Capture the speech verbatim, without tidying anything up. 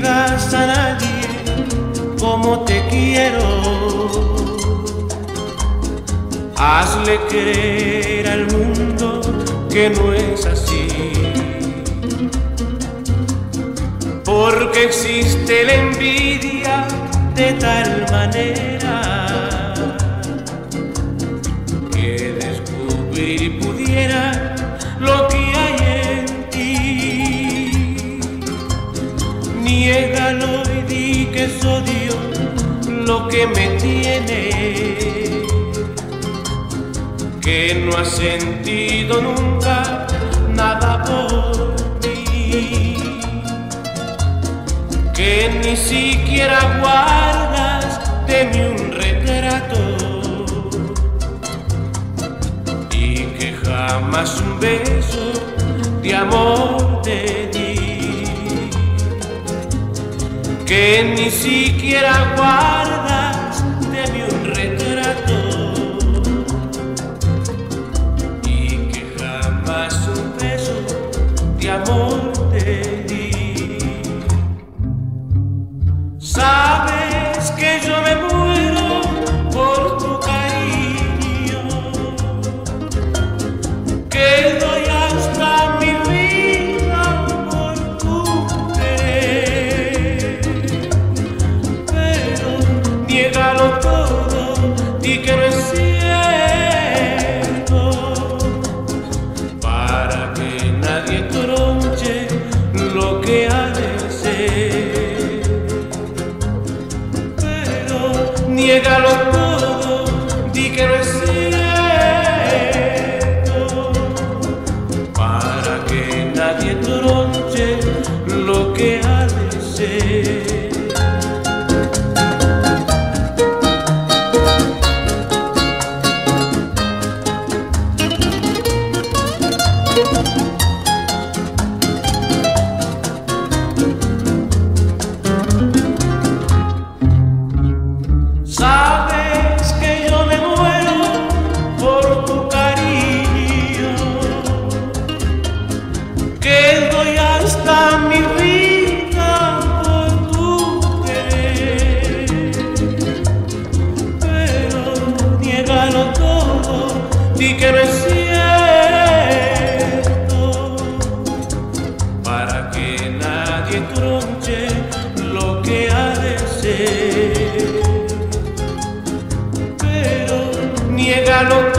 digas a nadie cómo te quiero. Hazle creer al mundo que no es así, porque existe la envidia de tal manera que descubrir pudiera lo que hay en ti. Niégalo y di que es odio lo que me tiene, que no has sentido nunca nada por mí, que ni siquiera guardas de mí un retrato y que jamás un beso de amor te di, que ni siquiera guardas de mí un retrato y que jamás un beso de amor te di. Sabes que yo me muero por tu cariño, que doy hasta mi vida por tu querer, pero niégalo todo, di que no es cierto, para que nadie tronche lo que ha de ser. Niégalo todo, di que no es cierto, para que nadie tronche lo que ha de ser. Sabes que yo me muero por tu cariño, que doy hasta mi vida por tu querer, pero niégalo todo, di que no es cierto, para que nadie tronche lo que ha de ser. Niégalo